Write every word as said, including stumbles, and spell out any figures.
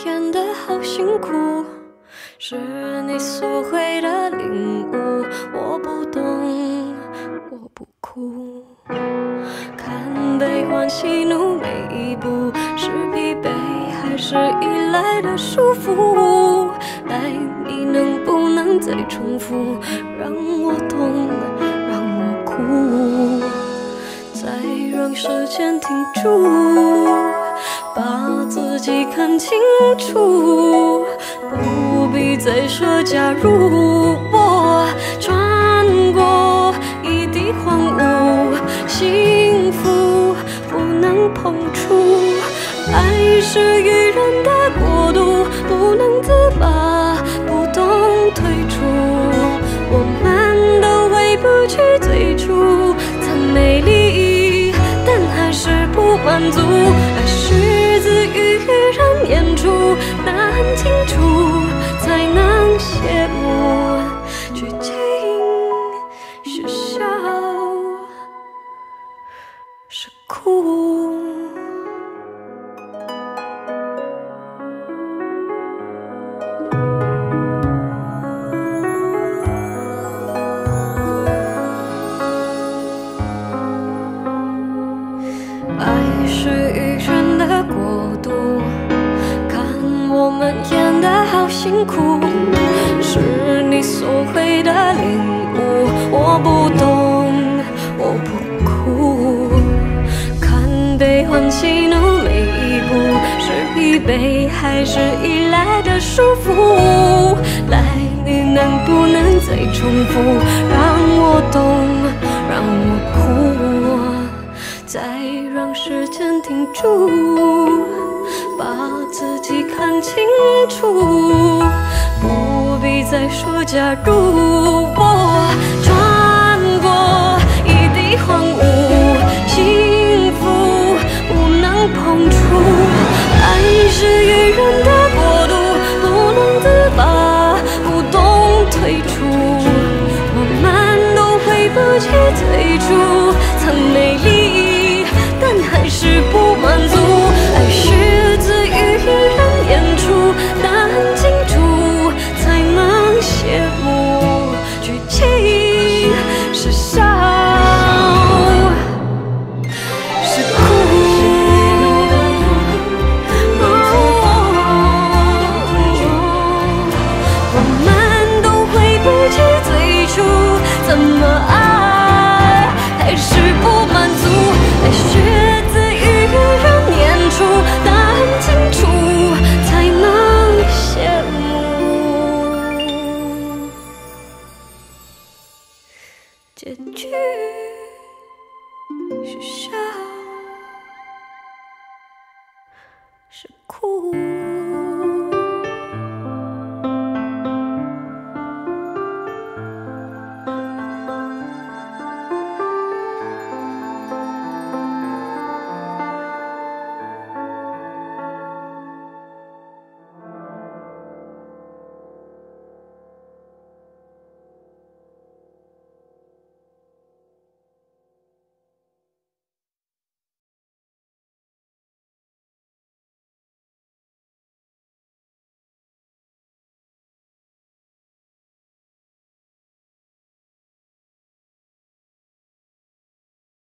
演得好辛苦，是你所谓的领悟，我不懂，我不哭。看悲欢喜怒每一步，是疲惫还是依赖的束缚？爱你能不能再重复，让我懂，让我哭，再让时间停住，把自己看清楚，不必再说假如。我穿过一地荒芜，幸福不能碰触，爱是愚人的国度，不能自拔，不懂退出，我们都回不去最初，曾美丽但还是不满足，爱是自于人演出，难清楚才能谢幕，剧情是笑是哭。爱是愚人的国度，看我们演得好辛苦，是你所谓的领悟，我不懂，我不哭。看悲欢喜怒每一步，是疲惫还是依赖的束缚？来，你能不能再重复，让我懂，让我哭，再让时间停住，把自己看清楚，不必再说假如。我穿过一地荒芜，幸福不能碰触，爱是愚人的国度，不能自拔，不懂退出，我们都回不去最初，曾美丽